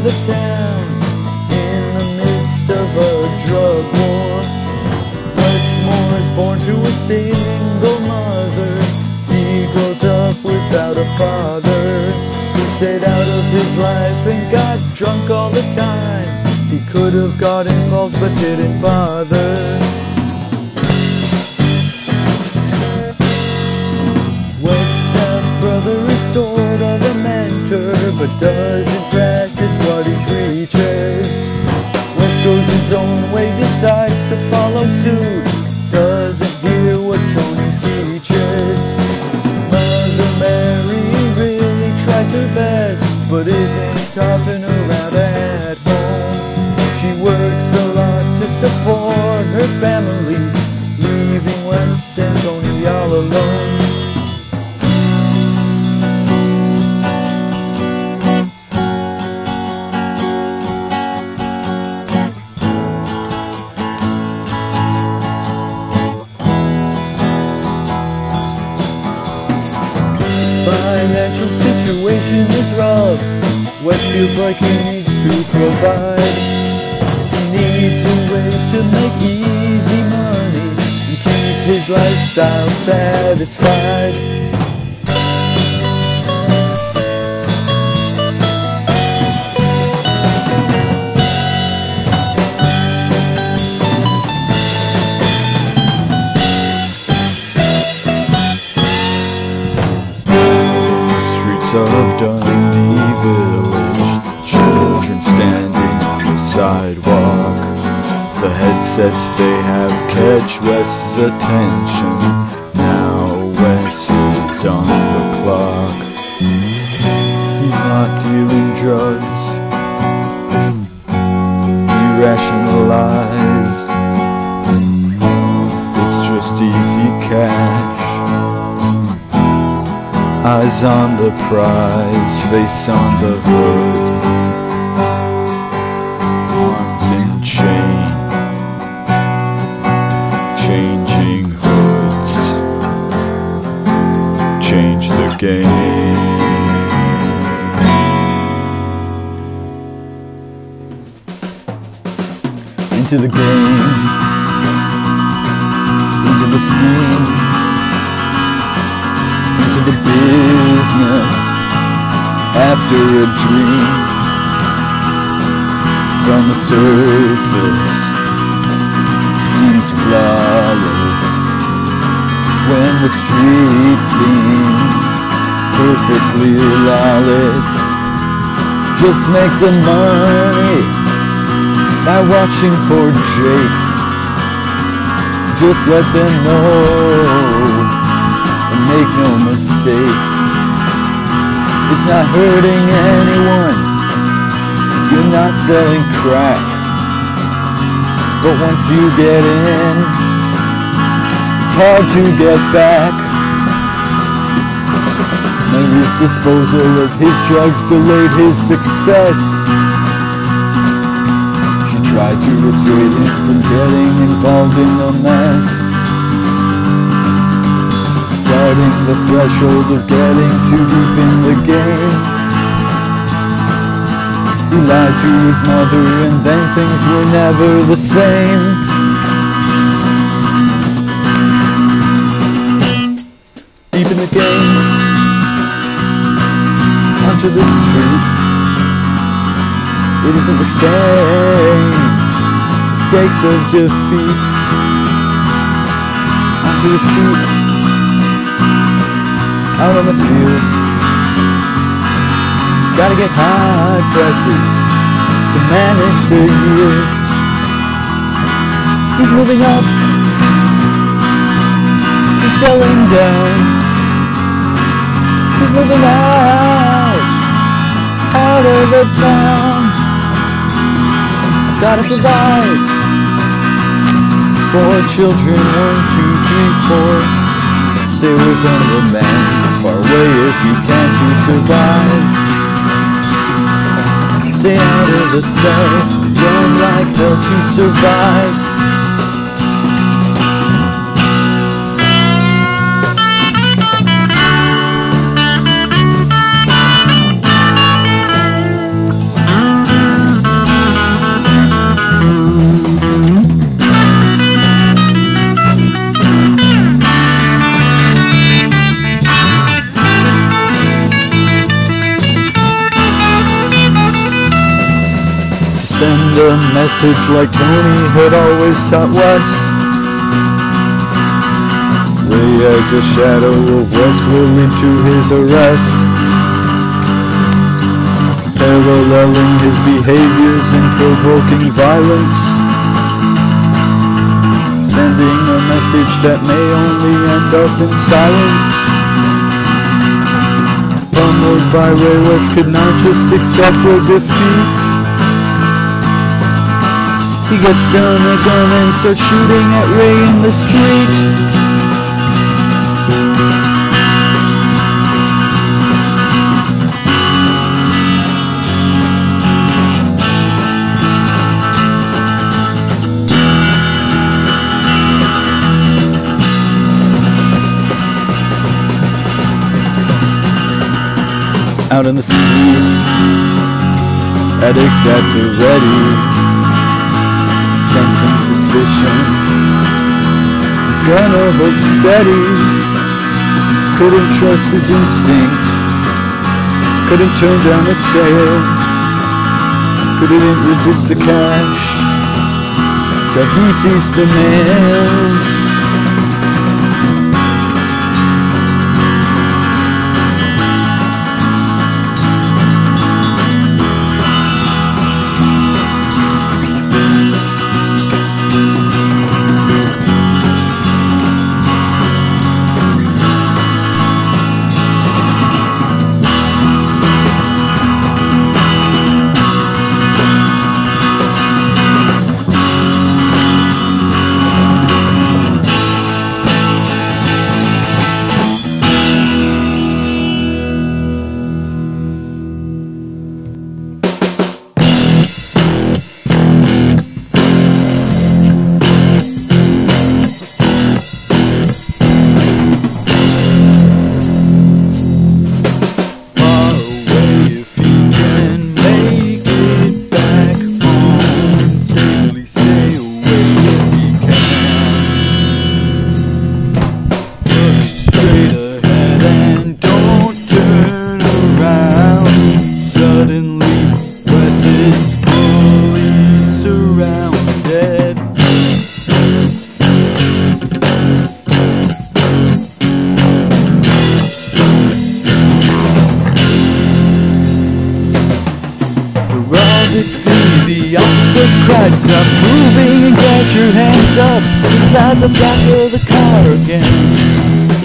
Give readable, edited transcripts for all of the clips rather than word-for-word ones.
the town in the midst of a drug war. Wes Moore is born to a single mother. He grows up without a father who stayed out of his life and got drunk all the time. He could have got involved but didn't bother. Wes' half-brother is sort of a mentor, but doesn't practice what he preaches. Wes goes his own way, decides to follow suit, doesn't hear what Tony teaches. Mother Mary really tries her best, but isn't topping around at home. She works a lot to support her family, leaving Wes and Tony all alone. Financial situation is rough. Wes feels like he needs to provide. He needs a way to make easy money and keep his lifestyle satisfied. Of Dundee Village, children standing on the sidewalk. The headsets they have catch Wes's attention. Now Wes is on the clock. He's not dealing drugs. He rationalized. It's just easy cash. Eyes on the prize, face on the hood. Arms in chain, changing hoods. Change the game. Into the game, into the scheme, into the business, after a dream. From the surface, it seems flawless, when the streets seem perfectly lawless. Just make the money by watching for Jakes. Just let them know, and make no mistakes. It's not hurting anyone. You're not selling crack. But once you get in, it's hard to get back. Mary's disposal of his drugs delayed his success. She tried to dissuade him from getting involved in the mess. Guarding the threshold of getting too deep in the game. He lied to his mother and then things were never the same. Deep in the game, onto the street. It isn't the same. The stakes of defeat. Onto his feet. Out on the field, gotta get high prices to manage the yield. He's moving up, he's selling down. He's moving out of the town. Gotta provide for children, 1, 2, 3, 4. Stay away from the man, far away if you can to survive. Stay out of the cell, run like hell to survive. message like Tony had always taught Wes. Way as a shadow of Wes will lead to his arrest, paralleling his behaviors and provoking violence, sending a message that may only end up in silence. Pummeled by Ray, Wes could not just accept a defeat. He gets down a gun and starts shooting at Ray in the street. Out in the street, addict at the ready, sensing suspicion, he's gonna hold steady. Couldn't trust his instinct, couldn't turn down a sale, couldn't resist the cash till he sees the nails. The officer cried, "Stop moving and get your hands up!" Inside the back of the car again.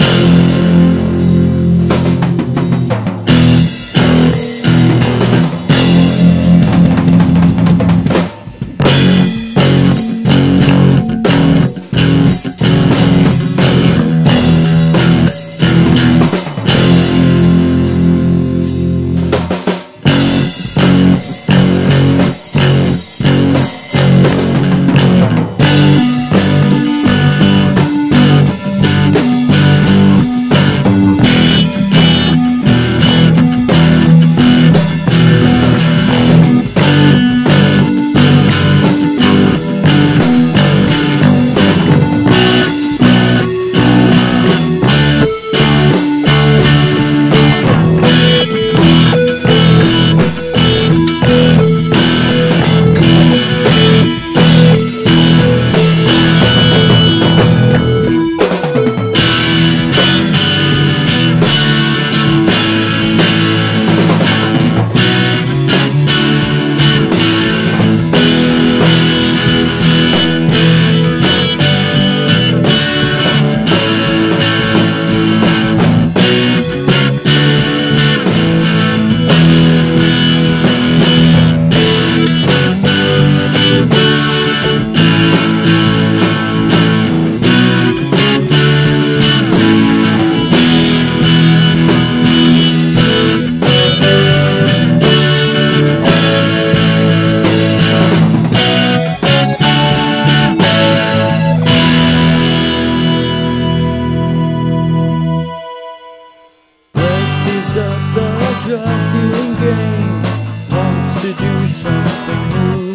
Jockeying game wants to do something new.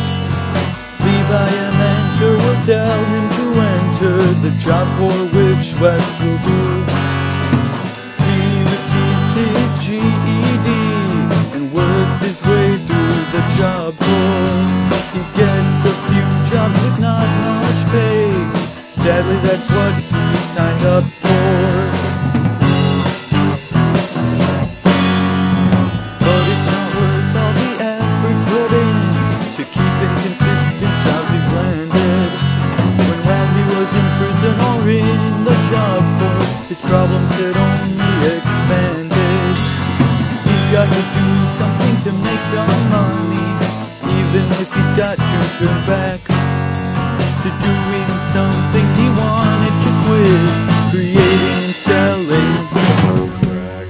Levi and Mentor will tell him to enter the job for which Wes will do. He receives his GED and works his way through the job corps. He gets suffer, his problems had only expanded. He's got to do something to make some money, even if he's got to turn back to doing something he wanted to quit, creating and selling crack.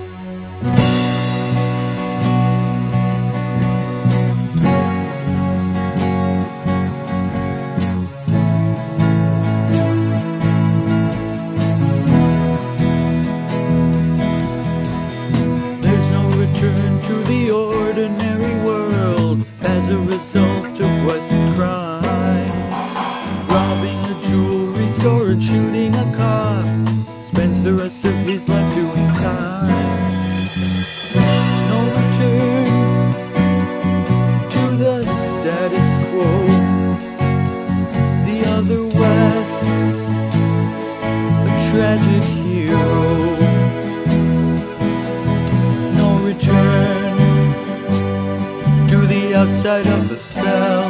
There's no return to the ordinary world as a result of Wes's crime. Robbing a jewelry store and shooting a cop, spends the rest of his life doing time. No return to the status quo. The other Wes, a tragic hero. No return to the outside of the cell.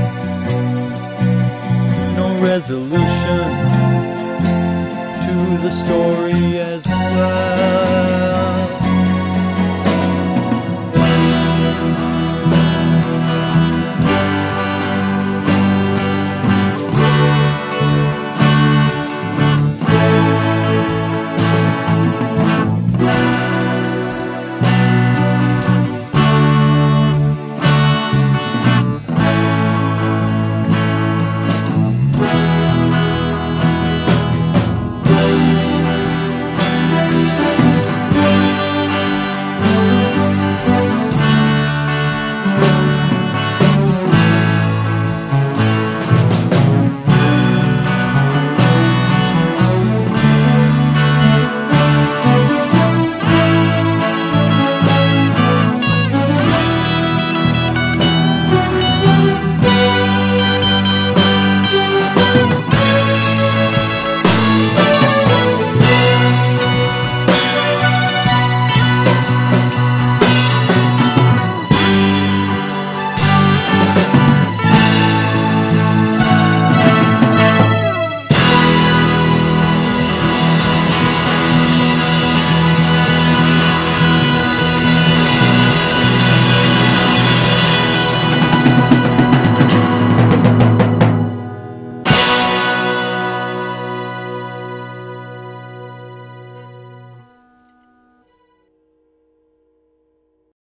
No resolution to the story as well.